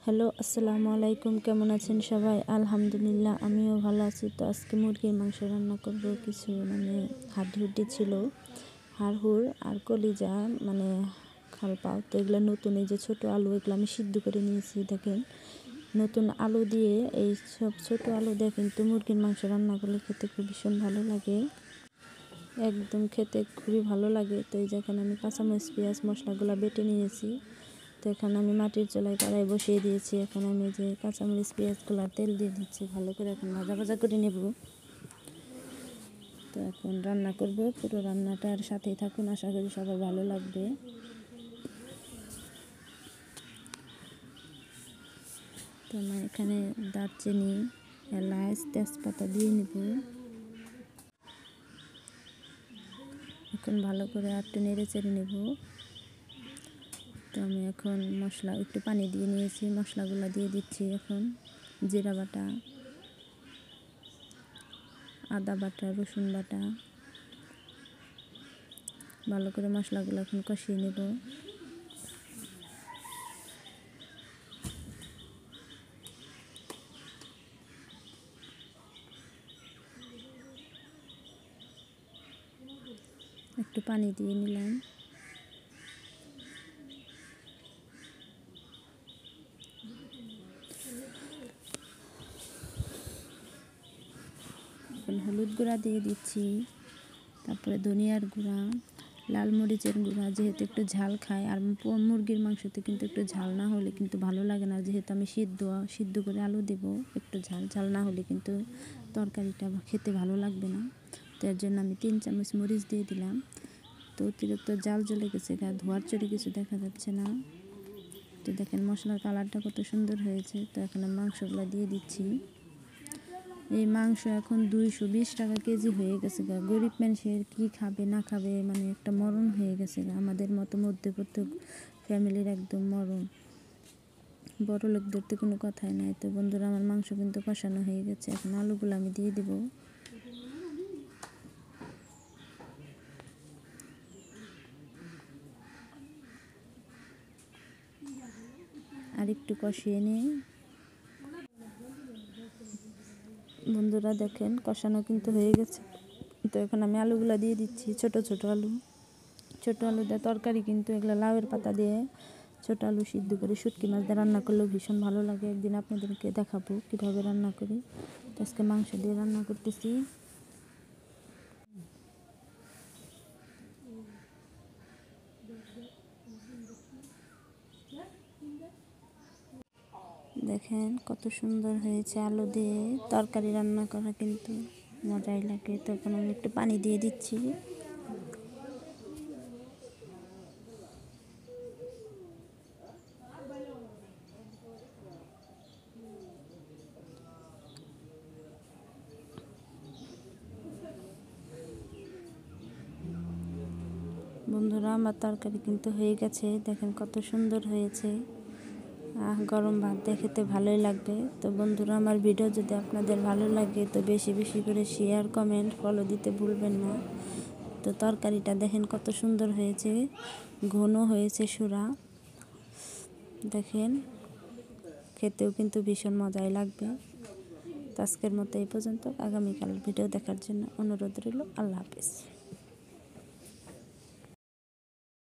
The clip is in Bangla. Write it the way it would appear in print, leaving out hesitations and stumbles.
হ্যালো, আসসালামু আলাইকুম। কেমন আছেন সবাই? আলহামদুলিল্লাহ, আমিও ভালো আছি। তো আজকে মুরগির মাংস রান্না করব। কিছু হাড্ডি ছিল, হাড় আর কলিজা, খালপাও। তো এগুলো নতুন, এই যে ছোটো আলু, এগুলো আমি সিদ্ধ করে নিয়েছি। দেখেন, নতুন আলু দিয়ে, এই সব ছোটো আলু দিয়ে কিন্তু মুরগির মাংস রান্না করলে খেতে খুব ভীষণ ভালো লাগে, একদম খেতে খুবই ভালো লাগে। তো এই যেখানে আমি কাঁচামরিচ, পেঁয়াজ, মশলাগুলো বেটে নিয়েছি। তো এখানে আমি মাটির চুলায় কড়াই বসিয়ে দিয়েছি। এখন আমি যে কাঁচামরিচ, পেঁয়াজগুলো তেল দিয়ে দিচ্ছি, ভালো করে এখন ভাজা ভাজা করে নেব। তো এখন রান্না করব, পুরো রান্নাটার সাথেই থাকুন, আশা করি সবার ভালো লাগবে। তো আমি এখানে দারচিনি, এলাচ, তেজপাতা দিয়ে নেব। এখন ভালো করে একটু নেড়ে চেড়ে নেব। তো আমি এখন মশলা, একটু পানি দিয়ে নিয়েছি, মশলাগুলো দিয়ে দিচ্ছি। এখন জিরা বাটা, আদা বাটা, রসুন বাটা, ভালো করে মশলাগুলো এখন কষিয়ে নেব। একটু পানি দিয়ে নিলাম। এখন হলুদ গুঁড়া দিয়ে দিচ্ছি, তারপরে ধনিয়ার গুঁড়া, লাল মরিচের গুঁড়া। যেহেতু একটু ঝাল খায়, আর মুরগির মাংসতে কিন্তু একটু ঝাল না হলে কিন্তু ভালো লাগে না। যেহেতু আমি সিদ্ধ করে আলু দেবো, একটু ঝাল না হলে কিন্তু তরকারিটা খেতে ভালো লাগবে না। তো এর জন্য আমি 3 চামচ মরিচ দিয়ে দিলাম। তো অতিরিক্ত জাল জ্বলে গেছে, ধোয়ার চড়ে কিছু দেখা যাচ্ছে না। তো দেখেন মশলার কালারটা কত সুন্দর হয়েছে। তো এখন আমি মাংসগুলো দিয়ে দিচ্ছি। এই মাংস এখন 220 টাকা কেজি হয়ে গেছে গা। গরিব মানুষের কী খাবে না খাবে, একটা মরণ হয়ে গেছে গা। আমাদের মতো মধ্যবিত্ত ফ্যামিলির একদম মরণ। বড় লোকদের তো কোনো কথাই নাই। তো বন্ধুরা, আমার মাংস কিন্তু কষানো হয়ে গেছে। এখন আলুগুলো আমি দিয়ে দেবো। আর একটু কষিয়ে নিই। বন্ধুরা দেখেন, কষানো কিন্তু হয়ে গেছে। তো এখন আমি আলুগুলো দিয়ে দিচ্ছি, ছোট আলু। ছোটো আলু দিয়ে তরকারি কিন্তু এগুলো লাউয়ের পাতা দিয়ে ছোটো আলু সিদ্ধ করে শুটকি মাছ দিয়ে রান্না করলেও ভীষণ ভালো লাগে। একদিন আপনাদেরকে দেখাবো কীভাবে রান্না করি। তো আজকে মাংস দিয়ে রান্না করতেছি। দেখেন কত সুন্দর হয়েছে, আলু দিয়ে তরকারি রান্না করা কিন্তু মজাই লাগে। তখন আমি একটু পানি দিয়ে দিচ্ছি। বন্ধুরা, আমার তরকারি কিন্তু হয়ে গেছে। দেখেন কত সুন্দর হয়েছে। গরম ভাত দিয়ে খেতে ভালোই লাগবে। তো বন্ধুরা, আমার ভিডিও যদি আপনাদের ভালো লাগে তো বেশি বেশি করে শেয়ার, কমেন্ট, ফলো দিতে ভুলবেন না। তো তরকারিটা দেখেন কত সুন্দর হয়েছে, ঘন হয়েছে সুরা। দেখেন, খেতেও কিন্তু ভীষণ মজাই লাগবে। তো আজকের মতো এই পর্যন্ত। আগামীকাল ভিডিও দেখার জন্য অনুরোধ রইল। আল্লাহ হাফেজ।